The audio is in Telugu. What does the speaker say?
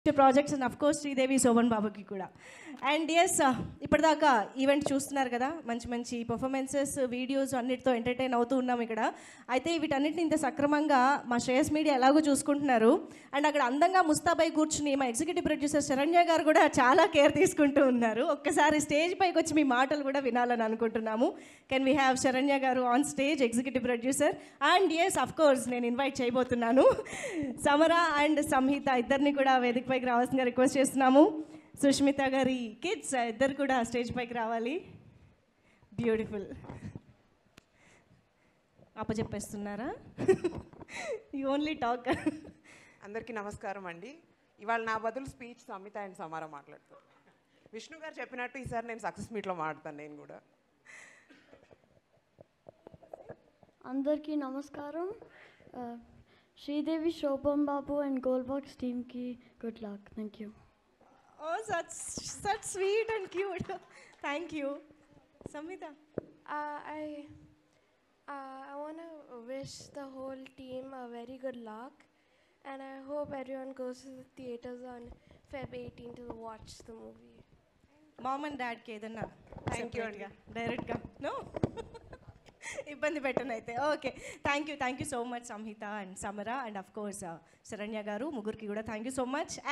projects and of course Sridevi Shoban Babu ki kuda. And yes, ఇప్పటిదాకా ఈవెంట్ చూస్తున్నారు కదా, మంచి మంచి పర్ఫార్మెన్సెస్ వీడియోస్ అన్నిటితో ఎంటర్టైన్ అవుతూ ఉన్నాం ఇక్కడ. అయితే వీటన్నిటిని ఇంత సక్రమంగా మా శ్రేయస్ మీడియా ఎలాగో చూసుకుంటున్నారు. అండ్ అక్కడ అందంగా ముస్తాబై కూర్చుని మా ఎగ్జిక్యూటివ్ ప్రొడ్యూసర్ శరణ్య గారు కూడా చాలా కేర్ తీసుకుంటూ ఉన్నారు. ఒక్కసారి స్టేజ్ పైకి వచ్చి మీ మాటలు కూడా వినాలని అనుకుంటున్నాము. Can we have Saranya garu on stage, executive producer. And yes of course నేను ఇన్వైట్ చేయబోతున్నాను సమర అండ్ సంహిత ఇద్దరిని కూడా వేదిక పైకి రావాల్సిందిగా రిక్వెస్ట్ చేస్తున్నాము. సుష్మిత గారి కిడ్స్ ఇద్దరు కూడా స్టేజ్ పైకి రావాలి. బ్యూటిఫుల్. అప్పచెప్పేస్తున్నారా? You only talk. అందరికీ నమస్కారం అండి. ఇవాళ నా బదులు స్పీచ్ సంహిత అండ్ సమారా మాట్లాడతారు. విష్ణు గారు చెప్పినట్టు ఈసారి నేను సక్సెస్ మీట్లో మాట్లాడతాను. నేను కూడా అందరికీ నమస్కారం. Sridevi Shoban Babu and Goldbox team ki good luck. Thank you. Oh, such sweet and cute. Thank you. Samhita. I want to wish the whole team a very good luck, and I hope everyone goes to the theaters on Feb 18 to watch the movie. Mom and dad ki edanna thank you అండి. direct ga no ఇబ్బంది పెట్టనైతే. Okay, thank you so much Samhita and Samara and of course Saranya garu, ముగ్గురికి కూడా థ్యాంక్ యూ సో మచ్.